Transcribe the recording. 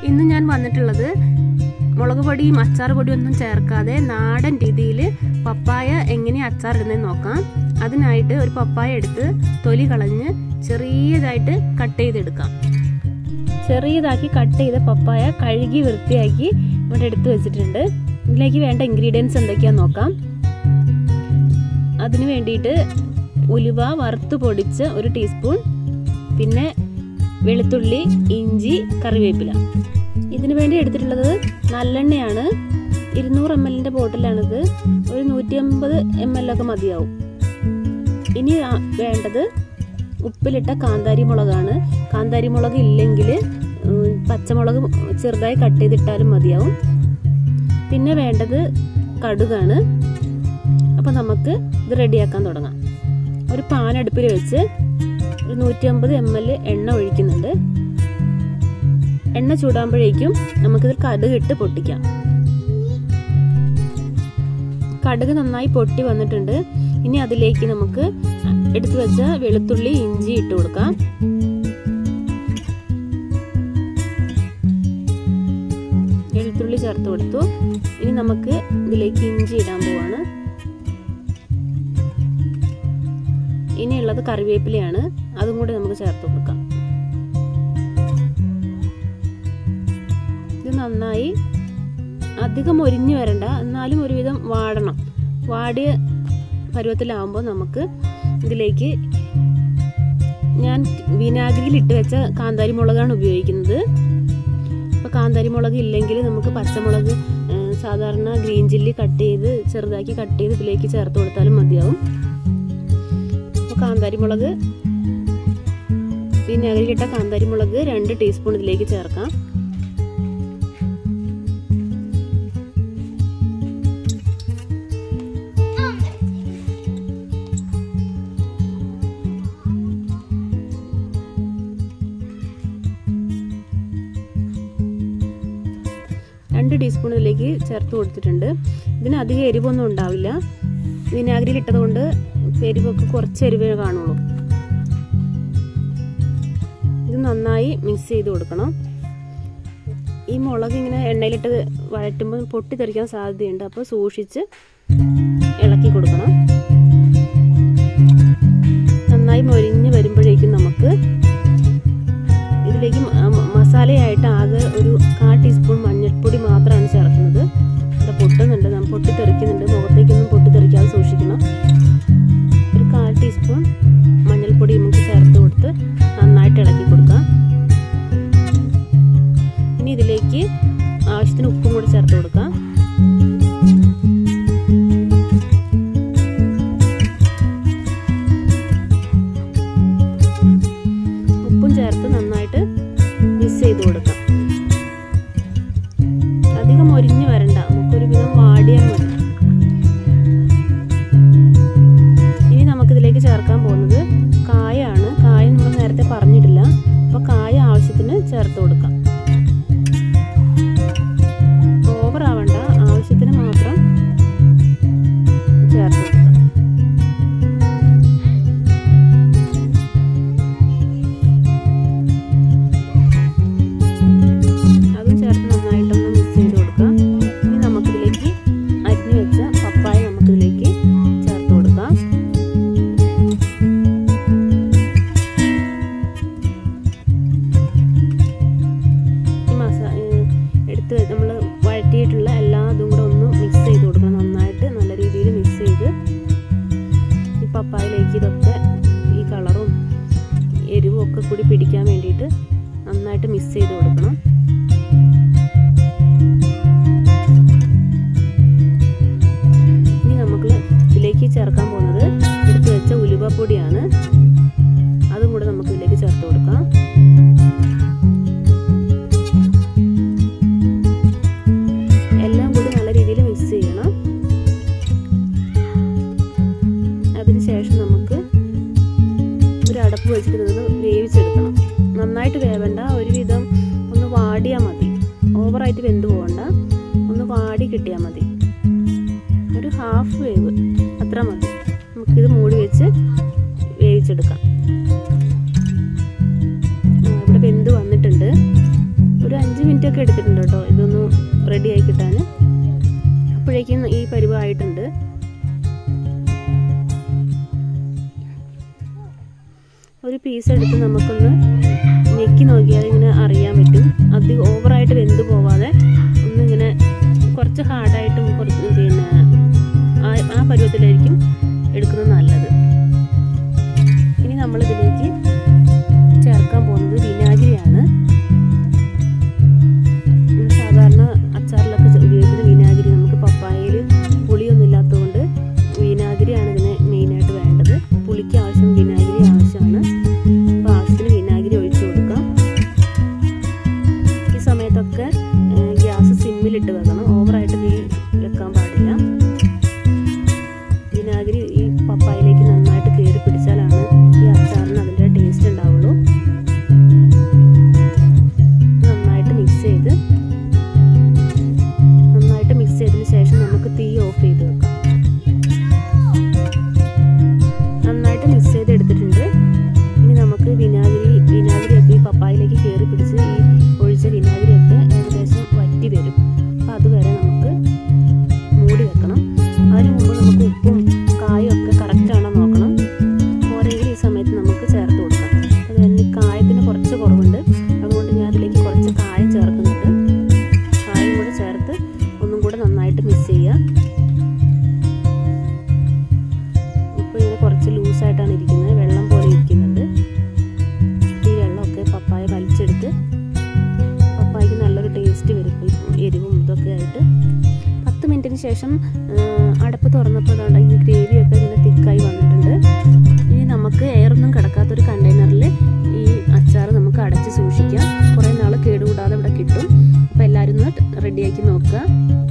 ഇന്ന് ഞാൻ വന്നിട്ടുള്ളത് മുളക് പൊടിയും അച്ചാർ പൊടിയും ഒന്നും ചേർക്കാതെ നാടൻ രീതിയിൽ പപ്പായ എങ്ങനെ അച്ചാർ ഇടുന്നതെന്ന് നോക്കാം. അതിനായിട്ട് ഒരു പപ്പായ എടുത്ത് തൊലി കളഞ്ഞ് ചെറിയതായിട്ട് കട്ട് ചെയ്തെടുക്കാം. ചെറിയതാക്കി കട്ട് ചെയ്ത പപ്പായ കഴുകി വൃത്തിയാക്കി ഇവിടെ എടുത്ത് വെച്ചിട്ടുണ്ട്. ഇതിലേക്ക് വേണ്ട ഇൻഗ്രീഡിയൻസ് എന്തൊക്കെയാന്ന് നോക്കാം. അതിന് വേണ്ടിയിട്ട് ഉലുവ വറുത്ത് പൊടിച്ച് 1 ടീസ്പൂൺ, പിന്നെ വെളുത്തുള്ളി, ഇഞ്ചി, കറിവേപ്പില. ഇതിനു വേണ്ടി എടുത്തിട്ടുള്ളത് നല്ലെണ്ണയാണ്. 200 ml ബോട്ടിലാണിത്. ഒരു 150 ml ഒക്കെ മതിയാവും. ഇനി വേണ്ടത് ഉപ്പിലിട്ട കാന്താരി മുളകാണ്. കാന്താരി മുളക് ഇല്ലെങ്കിൽ പച്ചമുളക് ചെറുതായി കട്ട് ചെയ്തിട്ടാലും മതിയാവും. പിന്നെ വേണ്ടത് കടുകാണ്. അപ്പം നമുക്ക് ഇത് റെഡിയാക്കാൻ തുടങ്ങാം. ഒരു പാൻ അടുപ്പിൽ വെച്ച് ഒരു 150 ml എണ്ണ ഒഴിക്കുന്നുണ്ട്. എണ്ണ ചൂടാകുമ്പോഴേക്കും നമുക്കിത് കടുക് ഇട്ട് പൊട്ടിക്കാം. കടുക് നന്നായി പൊട്ടി വന്നിട്ടുണ്ട്. ഇനി അതിലേക്ക് നമുക്ക് എടുത്തു വെച്ച വെളുത്തുള്ളി, ഇഞ്ചി ഇട്ട് കൊടുക്കാം. വെളുത്തുള്ളി ചേർത്ത് കൊടുത്തു. ഇനി നമുക്ക് ഇതിലേക്ക് ഇഞ്ചി ഇടാൻ പോവാണ്. ഇനിയുള്ളത് കറിവേപ്പിലയാണ്. അതും കൂടി നമുക്ക് ചേർത്ത് കൊടുക്കാം. ഇത് നന്നായി അധികം മൊരിഞ്ഞു വരണ്ട, എന്നാലും ഒരുവിധം വാടണം. വാടിയ പരുവത്തിലാവുമ്പോൾ നമുക്ക് ഇതിലേക്ക് ഞാൻ വിനാഗിരിയിൽ ഇട്ട് വെച്ച കാന്താരി മുളകാണ് ഉപയോഗിക്കുന്നത്. അപ്പോൾ കാന്താരി മുളക് ഇല്ലെങ്കിൽ നമുക്ക് പച്ചമുളക്, സാധാരണ ഗ്രീൻ ചില്ലി ചെറുതാക്കി കട്ട് ചെയ്ത് ഇതിലേക്ക് ചേർത്ത് കൊടുത്താലും മതിയാവും. അപ്പോൾ കാന്താരി മുളക്, വിനാഗിരിയിലിട്ട കാന്താരി മുളക് 2 ടീസ്പൂൺ ഇതിലേക്ക് ചേർക്കാം. ടീസ്പൂൺ ഇതിലേക്ക് ചേർത്ത് കൊടുത്തിട്ടുണ്ട്. ഇതിന് അധികം എരിവൊന്നും ഉണ്ടാവില്ല. വിനാഗിരിയിൽ ഇട്ടതുകൊണ്ട് എരിവൊക്കെ കുറച്ച് എരിവേ കാണുള്ളൂ. ഇത് നന്നായി മിക്സ് ചെയ്ത് കൊടുക്കണം. ഈ മുളക് ഇങ്ങനെ എണ്ണയിലിട്ട് വഴറ്റുമ്പോൾ പൊട്ടിത്തെറിക്കാൻ സാധ്യതയുണ്ട്. അപ്പോൾ സൂക്ഷിച്ച് ഇളക്കി കൊടുക്കണം. നന്നായി മൊരിഞ്ഞ് വരുമ്പോഴേക്കും നമുക്ക് ഇതിലേക്ക് മസാലയായിട്ട് ആകെ ഒരു 1/4 ടീസ്പൂൺ മഞ്ഞൾപ്പൊടി മാത്രമാണ് ചേർക്കുന്നത്. ഇത് പൊട്ടുന്നുണ്ട്, പൊട്ടിത്തെറിക്കുന്നുണ്ട്. മുഖത്തേക്കൊന്നും പൊട്ടിത്തെറിക്കാതെ സൂക്ഷിക്കണം. ഒരു 1/4 ടീസ്പൂൺ മഞ്ഞൾപ്പൊടി നമുക്ക് ചേർത്ത് കൊടുത്ത് നന്നായിട്ട് ഇളക്കി കൊടുക്കാം. ഇനി ഇതിലേക്ക് ആവശ്യത്തിന് ഉപ്പും കൂടി ചേർത്ത് കൊടുക്കാം. ഉപ്പും ചേർത്ത് നന്നായിട്ട് മിക്സ് ചെയ്ത് കൊടുക്കാം. അധികം മൊരിഞ്ഞു വരണ്ട, നമുക്കൊരു വിധം വാടിയാൽ മതി. ഇനി നമുക്കിതിലേക്ക് ചേർക്കാൻ പോകുന്നത് കായാണ്. കായ നമ്മൾ നേരത്തെ പറഞ്ഞിട്ടില്ല. അപ്പോൾ കായ ആവശ്യത്തിന് ചേർത്ത് കൊടുക്കാം. ഓവർ ആവണ്ട, ആവശ്യത്തിന് മാത്രം ചേർത്ത് കൊടുക്കാം. പപ്പായയിലേക്ക് ഇതൊക്കെ ഈ കളറും എരിവും ഒക്കെ കൂടി പിടിക്കാൻ വേണ്ടിയിട്ട് നന്നായിട്ട് മിക്സ് ചെയ്ത് കൊടുക്കണം. ഇനി നമുക്ക് ഇതിലേക്ക് ചേർക്കാൻ പോകുന്നത് എടുത്തു വെച്ച ഉലുവപ്പൊടിയാണ്. അതും കൂടെ നമുക്ക് ഇതിലേക്ക് ചേർത്ത് കൊടുക്കാം. എല്ലാം കൂടി നല്ല രീതിയിൽ മിക്സ് ചെയ്യണം. അതിനുശേഷം നമുക്ക് ഒരു അടപ്പ് വെച്ചിട്ട് ഇത് വേവിച്ചെടുക്കണം. നന്നായിട്ട് വേവണ്ട, ഒരുവിധം ഒന്ന് വാടിയാൽ മതി. ഓവറായിട്ട് വെന്ത് പോകണ്ട, ഒന്ന് വാടി കിട്ടിയാൽ മതി. ഒരു 1/2 വേവ് അത്ര മതി. നമുക്കിത് മൂടി വെച്ച് വേവിച്ചെടുക്കാം. ഇവിടെ വെന്ത് വന്നിട്ടുണ്ട്. ഒരു 5 മിനിറ്റ് ഒക്കെ എടുത്തിട്ടുണ്ട് കേട്ടോ ഇതൊന്ന് റെഡി ആയി കിട്ടാൻ. അപ്പോഴേക്കും ഈ പരുവമായിട്ടുണ്ട്. ഒരു പീസ് എടുത്ത് നമുക്കൊന്ന് ഞെക്കി നോക്കിയാൽ ഇങ്ങനെ അറിയാൻ പറ്റും. അധികം ഓവറായിട്ട് വെന്ത് പോവാതെ ഒന്നിങ്ങനെ കുറച്ച് ഹാർഡായിട്ടും കുറച്ച് പിന്നെ ആ പരുവത്തിലായിരിക്കും എടുക്കുന്നത് നല്ലത്. ഇനി നമ്മളിതിലേക്ക് ചേർക്കാൻ പോകുന്നത് വിനാഗിരിയാണ്. സാധാരണ അച്ചാറിലൊക്കെ ഉപയോഗിക്കുന്ന വിനാഗിരി, നമുക്ക് പപ്പായയിൽ പുളിയൊന്നും ഇല്ലാത്തതുകൊണ്ട് വിനാഗിരിയാണ് ഇതിന് മെയിനായിട്ട് വേണ്ടത്. പുളിക്ക് ആവശ്യം വിനാഗിരി ആവശ്യമാണ്. അപ്പോൾ ആവശ്യത്തിന് വിനാഗിരി ഒഴിച്ചു കൊടുക്കാം. ഈ സമയത്തൊക്കെ ഗ്യാസ് സിമ്മിലിട്ട് വെക്കണം, ഓവറായിട്ട് തീ വെക്കാൻ പാടില്ല. വിനാഗിരി ഈ പപ്പായയിലേക്ക് നന്നായിട്ട് കയറി പിടിച്ചാലാണ് ഈ അച്ചാറിന് അതിൻ്റെ ടേസ്റ്റ് ഉണ്ടാവുള്ളൂ. നന്നായിട്ട് മിക്സ് ചെയ്തതിന് ശേഷം നമുക്ക് തീ ഓഫ് ചെയ്ത് വെക്കാം. നന്നായിട്ട് മിക്സ് ചെയ്ത് എടുത്തിട്ടുണ്ട്. ഇനി നമുക്ക് വിനാഗിരിയൊക്കെ ഈ പപ്പായയിലേക്ക് കയറി പിടിച്ച് ഈ ഒഴിച്ച വിനാഗിരിയൊക്കെ ഏകദേശം വറ്റി വരും. അപ്പോൾ അതുവരെ നമുക്ക് മൂടി വെക്കണം. അതിന് മുമ്പ് നമുക്ക് ഉപ്പും കായും ഒക്കെ കറക്റ്റാണോ നോക്കണം. പോരെങ്കിൽ ഈ സമയത്ത് നമുക്ക് ചേർത്ത് കൊടുക്കാം. അത് തന്നെ കായത്തിന് കുറച്ച് കുറവുണ്ട്, അതുകൊണ്ട് ഞാൻ അതിലേക്ക് കുറച്ച് കായം ചേർക്കുന്നുണ്ട്. കായം കൂടെ ചേർത്ത് ഒന്നും കൂടെ നന്നായിട്ട് മിക്സ് ചെയ്യുക. ഇപ്പോൾ ഇങ്ങനെ കുറച്ച് ലൂസായിട്ടാണ് ഇരിക്കുന്നത്, വെള്ളം പോലെ ഇരിക്കുന്നുണ്ട്. ഈ വെള്ളമൊക്കെ പപ്പായ വലിച്ചെടുത്ത് പപ്പായക്ക് നല്ലൊരു ടേസ്റ്റ് വരും, എരിവും ഇതൊക്കെ ആയിട്ട്. 10 മിനിറ്റിന് ശേഷം അടപ്പ് തുറന്നപ്പോൾ ഈ ഗ്രേവിയൊക്കെ ഇങ്ങനെ തിക്കായി വന്നിട്ടുണ്ട്. ഇനി നമുക്ക് എയറൊന്നും കിടക്കാത്തൊരു കണ്ടെയ്നറിൽ ഈ അച്ചാർ നമുക്ക് അടച്ച് സൂക്ഷിക്കാം. കുറേ നാൾ കേടുകൂടാതെ ഇവിടെ കിട്ടും. അപ്പോൾ എല്ലാവരും ഒന്ന് റെഡിയാക്കി നോക്കുക.